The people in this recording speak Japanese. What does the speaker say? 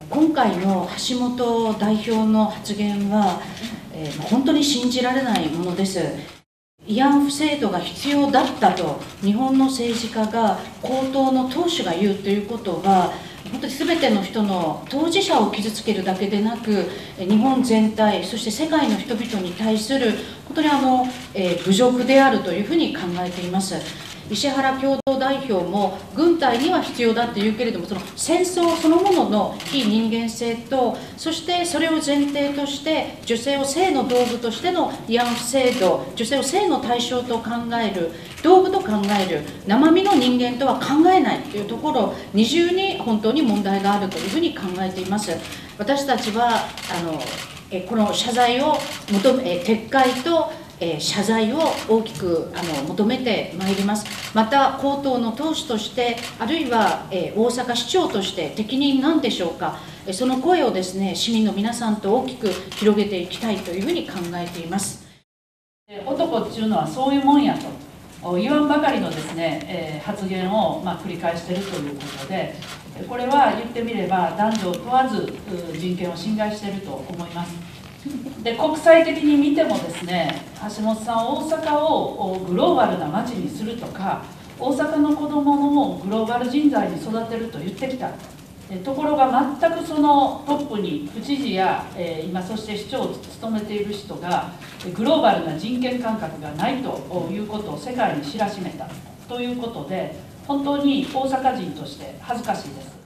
今回の橋本代表の発言は、本当に信じられないものです。慰安婦制度が必要だったと日本の政治家が、公党の党首が言うということは、本当に全ての人の当事者を傷つけるだけでなく、日本全体、そして世界の人々に対する本当に侮辱であるというふうに考えています。石原共同代表も軍隊には必要だって言うけれども、その戦争そのものの非人間性と、そしてそれを前提として女性を性の道具としての慰安婦制度、女性を性の対象と考える、道具と考える、生身の人間とは考えないというところ、二重に本当に問題があるというふうに考えています。私たちはこの謝罪を撤回と謝罪を大きく求めてまいります。また、公党の党首として、あるいは大阪市長として、適任なんでしょうか、その声をですね、市民の皆さんと大きく広げていきたいというふうに考えています。 男っていうのはそういうもんやと言わんばかりのですね、発言を繰り返しているということで、これは言ってみれば、男女を問わず人権を侵害していると思います。で、国際的に見てもですね、橋本さん、大阪をグローバルな街にするとか、大阪の子どもをグローバル人材に育てると言ってきた。ところが全くそのトップに府知事や今そして市長を務めている人がグローバルな人権感覚がないということを世界に知らしめたということで、本当に大阪人として恥ずかしいです。